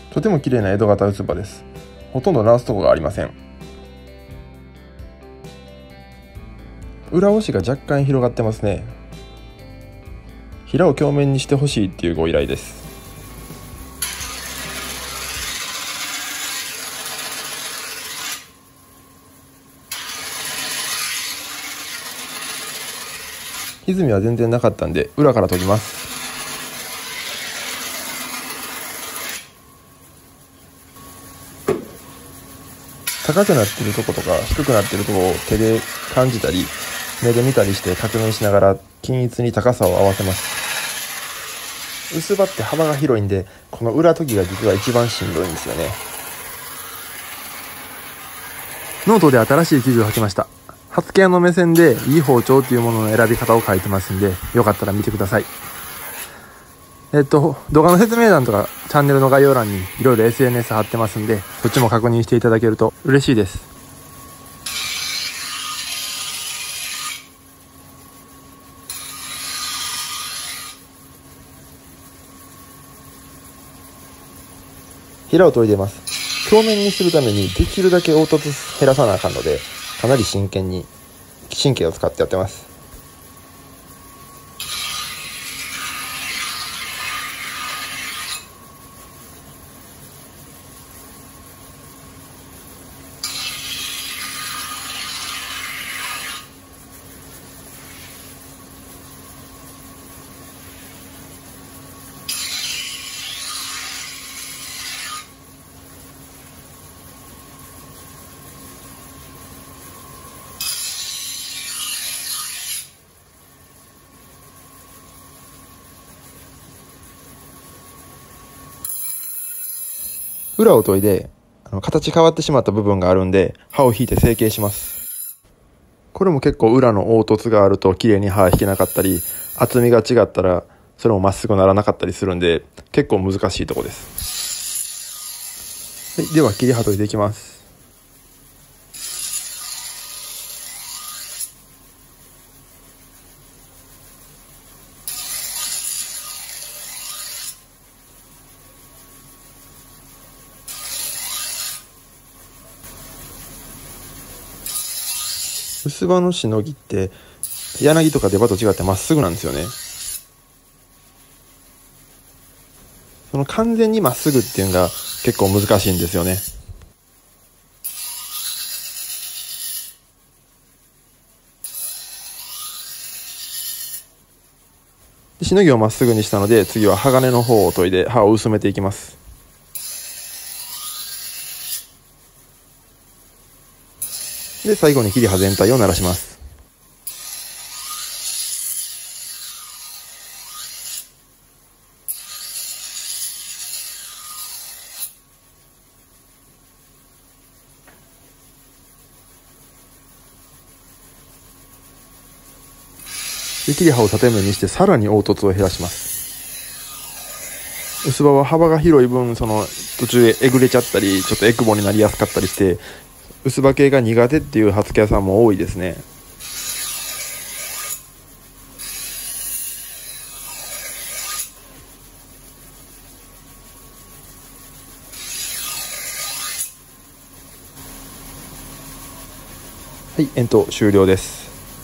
とても綺麗な江戸型うつばです。ほとんど直すところがありません。裏押しが若干広がってますね。平を鏡面にしてほしいっていうご依頼です。歪みは全然なかったんで裏から研ぎます。高くなっているとことか低くなっているとこを手で感じたり目で見たりして確認しながら均一に高さを合わせます。薄刃って幅が広いんで、この裏研ぎが実は一番しんどいんですよね。ノートで新しい記事を書きました。初系の目線でいい包丁っていうものの選び方を書いてますんで、よかったら見てください。動画の説明欄とかチャンネルの概要欄にいろいろ SNS 貼ってますんで、そっちも確認していただけると嬉しいです。平を研いでます。表面にするためにできるだけ凹凸減らさなあかんので、かなり真剣に神経を使ってやってます。裏を研いで形変わってしまった部分があるんで、刃を引いて成形します。これも結構裏の凹凸があると綺麗に刃引けなかったり、厚みが違ったらそれもまっすぐならなかったりするんで、結構難しいとこです。はい、では切り刃研いでいきます。薄刃のしのぎって柳とか出刃と違ってまっすぐなんですよね。その完全にまっすぐっていうのが結構難しいんですよね。しのぎをまっすぐにしたので、次は鋼の方を研いで刃を薄めていきます。で、最後に切り刃全体を鳴らします。で、切り刃を縦面にしてさらに凹凸を減らします。薄刃は幅が広い分、途中でえぐれちゃったり、ちょっとえくぼになりやすかったりして、薄刃系が苦手っていう刃付け屋さんも多いですね。はい、円筒終了です。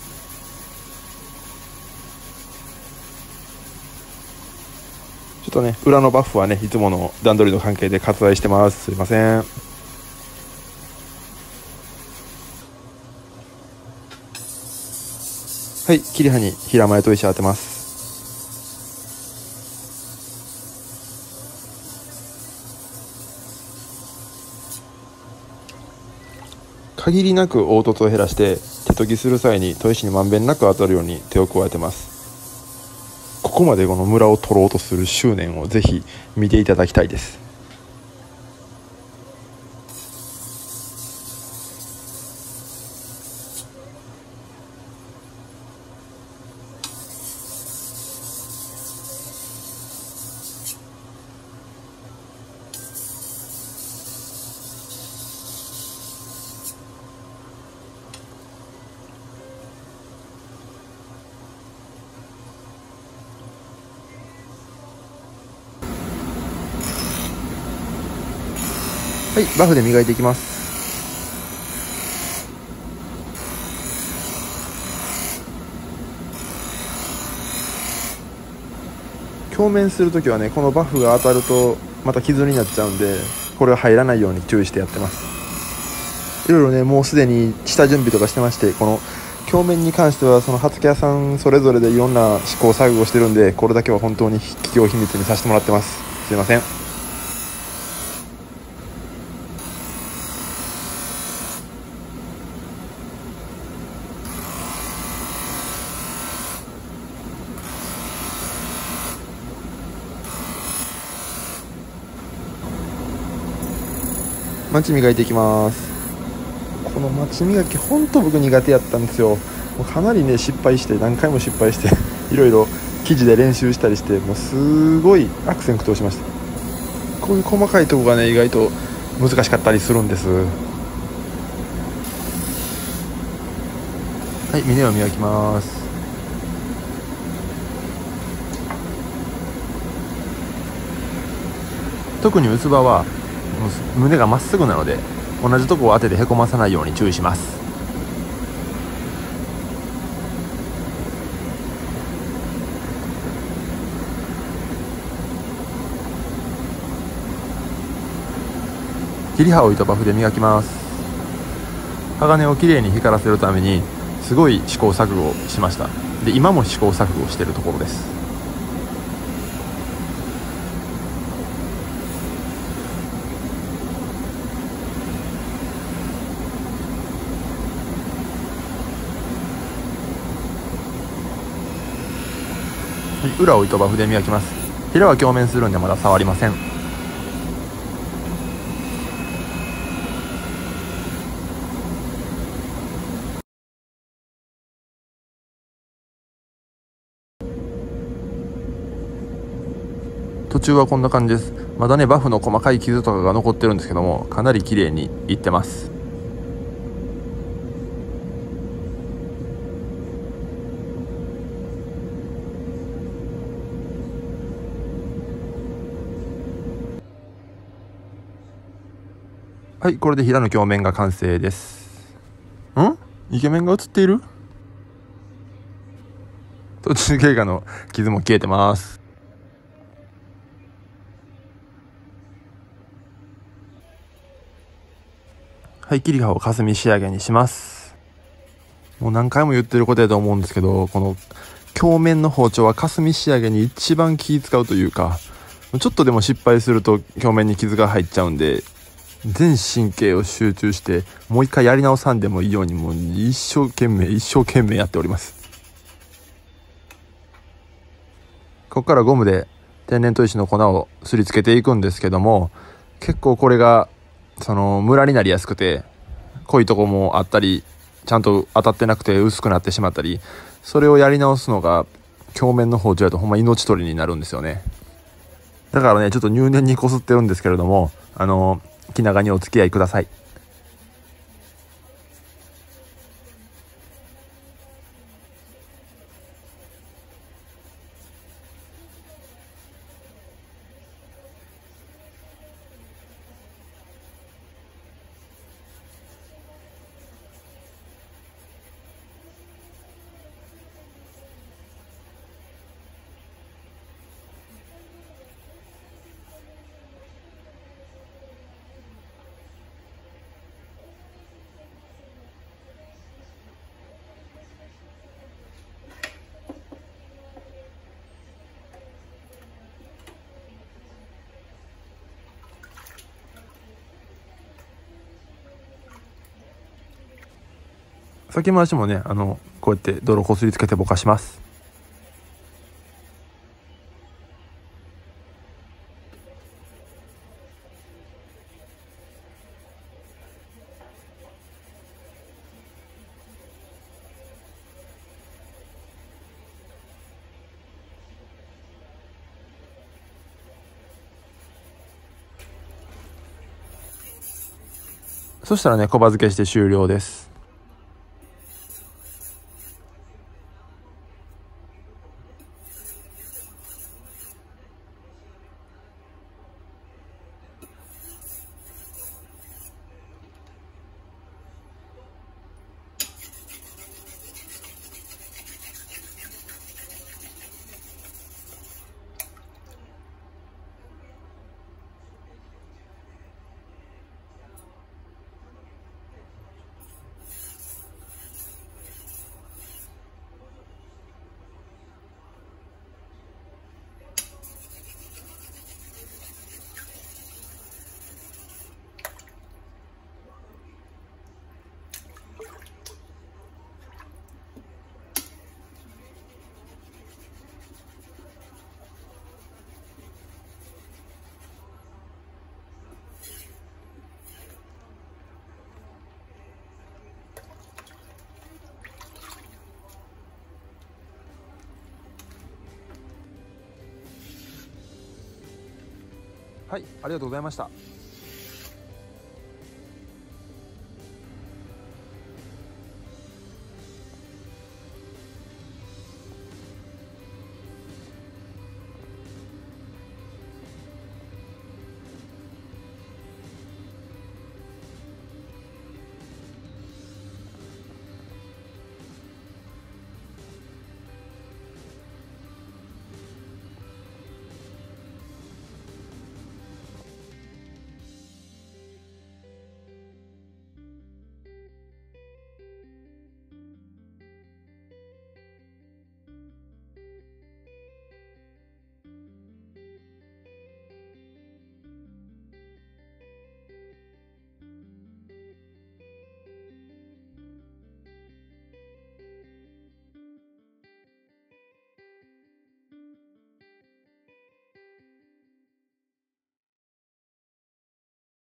ちょっとね、裏のバッフはね、いつもの段取りの関係で割愛してます。すいません。はい、切り刃に平前と石当てます。限りなく凹凸を減らして手研ぎする際に砥石にまんべんなく当たるように手を加えてます。ここまでこのムラを取ろうとする執念をぜひ見ていただきたいです。 はい、バフで磨いていきます。鏡面するときはね、このバフが当たるとまた傷になっちゃうんで、これは入らないように注意してやってます。いろいろね、もうすでに下準備とかしてまして、この鏡面に関してはその刃付け屋さんそれぞれでいろんな試行錯誤してるんで、これだけは本当に企業秘密にさせてもらってます。すいません。マチ磨いていきます。このマチ磨きほんと僕苦手やったんですよ。もうかなりね失敗して、何回も失敗していろいろ生地で練習したりして、もうすごい悪戦苦闘しました。こういう細かいとこがね意外と難しかったりするんです。はい、峰を磨きます。特に薄刃は胸がまっすぐなので、同じとこを当ててへこまさないように注意します。切り刃を糸バフで磨きます。鋼をきれいに光らせるためにすごい試行錯誤をしました。で、今も試行錯誤しているところです。はい、裏を糸バフで磨きます。ヒラは鏡面するんでまだ触りません。途中はこんな感じです。まだねバフの細かい傷とかが残ってるんですけども、かなり綺麗にいってます。はい、これで平の鏡面が完成です。イケメンが映っている？途中経過の傷も消えてます。はい、切り刃を霞仕上げにします。もう何回も言ってることだと思うんですけど、この鏡面の包丁は霞仕上げに一番気使うというか、ちょっとでも失敗すると表面に傷が入っちゃうんで、全神経を集中してもう一回やり直さんでもいいように、もう一生懸命やっております。ここからゴムで天然砥石の粉をすりつけていくんですけども、結構これがムラになりやすくて、濃いとこもあったり、ちゃんと当たってなくて薄くなってしまったり、それをやり直すのが鏡面の包丁だとほんま命取りになるんですよね。だからねちょっと入念にこすってるんですけれども、気長にお付き合いください。先回しもねこうやって泥こすりつけてぼかします。そしたらね小刃付けして終了です。 はい、ありがとうございました。